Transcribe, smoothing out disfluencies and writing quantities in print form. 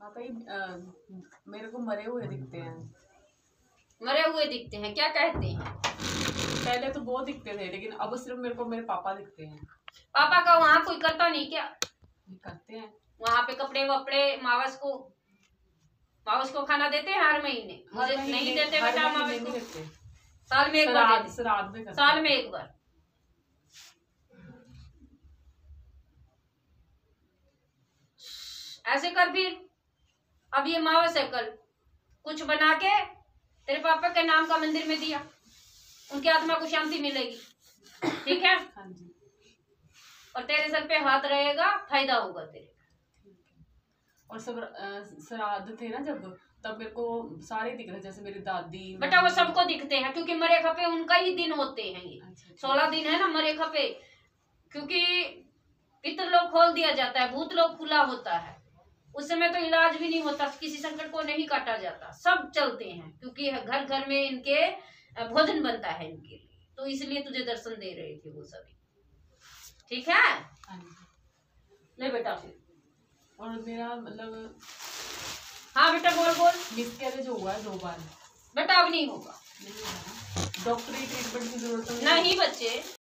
हाँ कहीं मेरे को मरे हुए दिखते हैं। मरे हुए दिखते हैं? क्या कहते हैं? पहले तो बहुत दिखते थे, लेकिन अब सिर्फ मेरे को मेरे पापा दिखते हैं। पापा का वहाँ कोई करता नहीं क्या? करते हैं। वहाँ पे कपड़े वपड़े मावस को खाना देते हैं हर महीने? मुझे नहीं देते बेटा मावस को। साल में एक बार? साल में एक बार। ऐसे कर फिर, अब ये मावस है, कल कुछ बना के तेरे पापा के नाम का मंदिर में दिया, उनकी आत्मा को शांति मिलेगी। ठीक है? हाँ जी। और तेरे सर पे हाथ रहेगा, फायदा होगा तेरे। और श्राद्ध थे ना जब, तब मेरे को सारे दिख रहे, जैसे मेरी दादी। बेटा वो सबको दिखते हैं, क्योंकि मरे खपे उनका ही दिन होते हैं ये। 16 दिन है ना मरे खपे, क्योंकि पितृलोक खोल दिया जाता है, भूतलोक खुला होता है। उस समय तो इलाज भी नहीं होता, किसी संकट को नहीं काटा जाता, सब चलते हैं, क्योंकि घर घर में इनके भोजन बनता है इनके लिए, तो इसलिए तुझे दर्शन दे रहे थे वो सभी। ठीक है? ले बेटा फिर। और मेरा मतलब, हाँ बेटा बोल। मिसकैरेज हुआ है 2 बार। बेटा अब नहीं होगा। डॉक्टरी ट्रीटमेंट की जरूरत नहीं बच्चे।